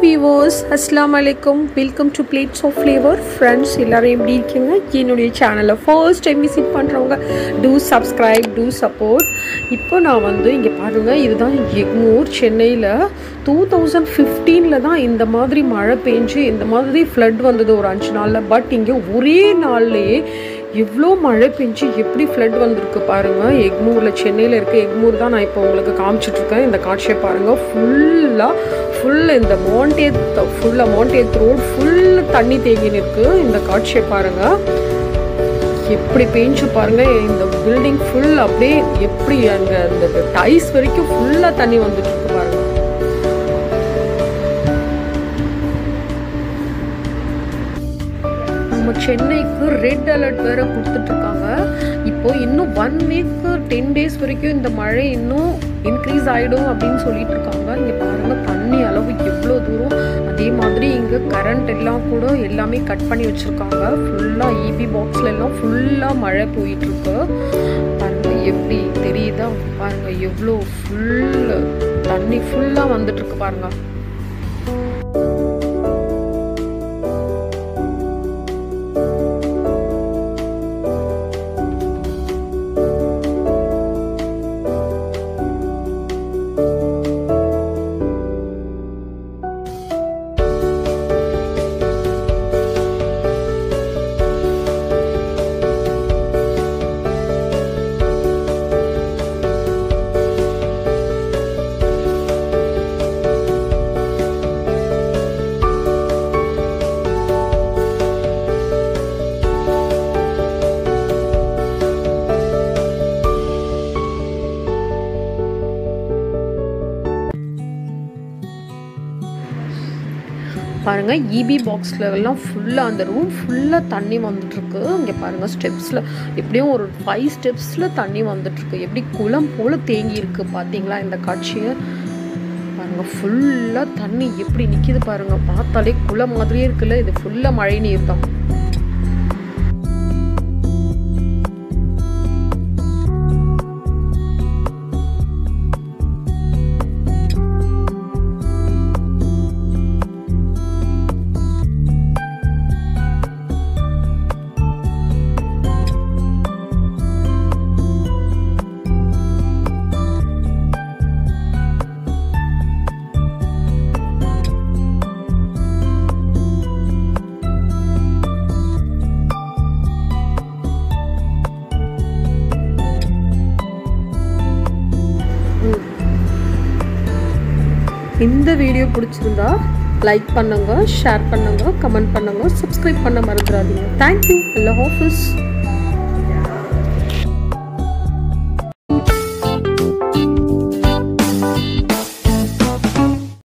viewers, assalamu alaikum. Welcome to Plates of Flavor. Friends, எல்லாரும் எப்படி இருக்கீங்க? என்னுடைய சேனலை first time visit பண்றவங்க do subscribe, do support. இப்போ நான் இங்க பாருங்க, இதுதான் எக்மூர் சென்னையில 2015ல தான் இந்த மாதிரி மழை பெஞ்சு இந்த மாதிரி ஃப்ளட் வந்தது ஒரு 5 நாள்ல. பட் இங்க ஒரே நாள்லயே எவ்வளோ மழை பெஞ்சு எப்படி ஃப்ளட் வந்திருக்கு பாருங்கள். எக்மூரில் சென்னையில் இருக்க எக்மூர் தான் நான் இப்போ உங்களுக்கு காமிச்சிட்ருக்கேன். இந்த காட்சியை பாருங்கள். ஃபுல் இந்த மவுண்டேத் ரோடு ஃபுல் தண்ணி தேங்கின்னு இருக்குது. இந்த காட்சியை பாருங்கள், எப்படி பெஞ்சு பாருங்கள். இந்த பில்டிங் ஃபுல் அப்படியே எப்படி அங்கே அந்த டைஸ் வரைக்கும் ஃபுல்லாக தண்ணி வந்துட்டுருக்கு பாருங்கள். நம்ம சென்னைக்கு ரெட் அலர்ட் வேறு கொடுத்துட்ருக்காங்க. இப்போது இன்னும் 1 வீக் 10 days வரைக்கும் இந்த மழை இன்னும் இன்க்ரீஸ் ஆகிடும் அப்படின்னு சொல்லிட்டு இருக்காங்க. இங்கே பாருங்கள், தண்ணி அளவு எவ்வளோ தூரம். அதே மாதிரி இங்கே கரண்ட் எல்லாம் கூட எல்லாமே கட் பண்ணி வச்சுருக்காங்க. ஃபுல்லாக இபி பாக்ஸில் எல்லாம் ஃபுல்லாக மழை போயிட்டுருக்கு பாருங்கள். எப்படி தெரியுதா பாருங்கள், எவ்வளோ ஃபுல் தண்ணி ஃபுல்லாக வந்துட்டுருக்கு பாருங்கள். பாருங்க, இபி பாக்ஸ்ல எல்லாம் ஃபுல்லா அந்த ரூம் ஃபுல்லா தண்ணி வந்துட்டுருக்கு. இங்கே பாருங்க, ஸ்டெப்ஸ்ல எப்படியும் ஒரு 5 ஸ்டெப்ஸ்ல தண்ணி வந்துட்டுருக்கு. எப்படி குளம் போல தேங்கி இருக்கு பார்த்தீங்களா இந்த காட்சியை பாருங்க. ஃபுல்லா தண்ணி எப்படி நிற்கிது பாருங்க. பார்த்தாலே குளம் மாதிரியே இருக்குல்ல. இது ஃபுல்லா மழை நீர் தான். இந்த வீடியோ பிடிச்சிருந்தா லைக் பண்ணுங்க, ஷேர் பண்ணுங்க, கமெண்ட் பண்ணுங்க, சப்ஸ்கிரைப் பண்ண மறந்துடாதீங்க. தேங்க்யூ. அல்லாஹ் ஹாஃபிஸ்.